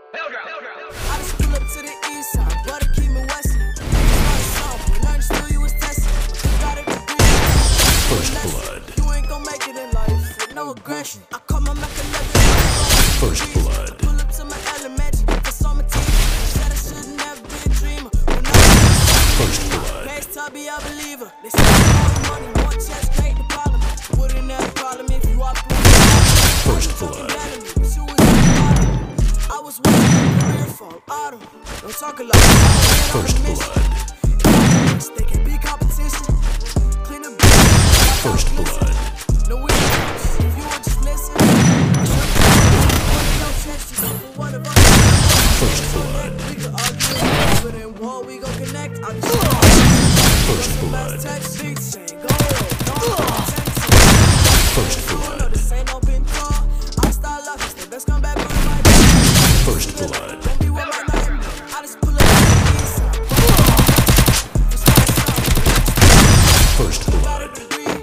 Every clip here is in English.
I just pull up to the east side, but it keep me westin'. When I understood you was testing, got it First blood. You ain't gon' make it in life with no aggression. I call my Mac 11. First blood. Pull up to my elementary, that's on my team. Said I should've never been a dreamer. First blood. Next time be a believer. They say more money, more checks, create the problem. Wouldn't have a problem if you up with First blood. I was watching a career fall autumn. Don't talk a lot. First blood. They can be competition. Clean up. First blood. No weakness. If you would just listen. First blood. We can argue, but in war we gon' connect. I'll be First blood. First blood. This ain't no pin call. I'll start lucky. Stay best come back with my First blood. don't be with my name. I just pull up to the east side. First blood.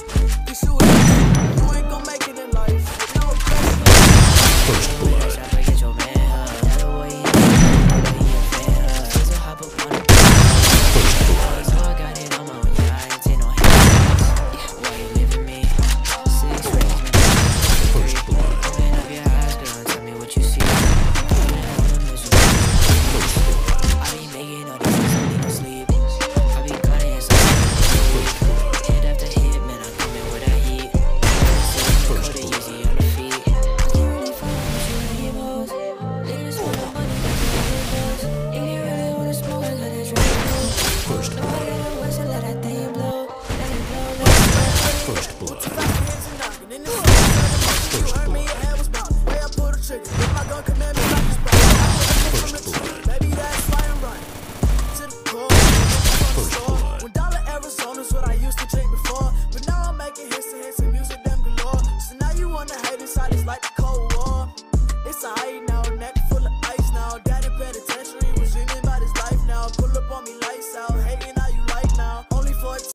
You ain't gon' make it in life. No pressure. First blood. It's a hate